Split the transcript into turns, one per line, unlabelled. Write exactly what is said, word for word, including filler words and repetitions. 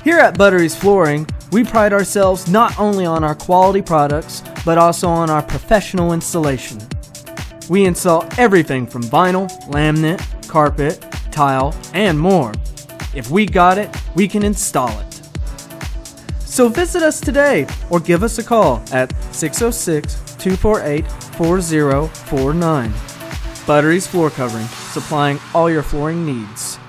Here at Buttery's Flooring, we pride ourselves not only on our quality products, but also on our professional installation. We install everything from vinyl, laminate, carpet, tile, and more. If we got it, we can install it. So visit us today or give us a call at six oh six, two four eight, four oh four nine. Buttery's Floor Covering, supplying all your flooring needs.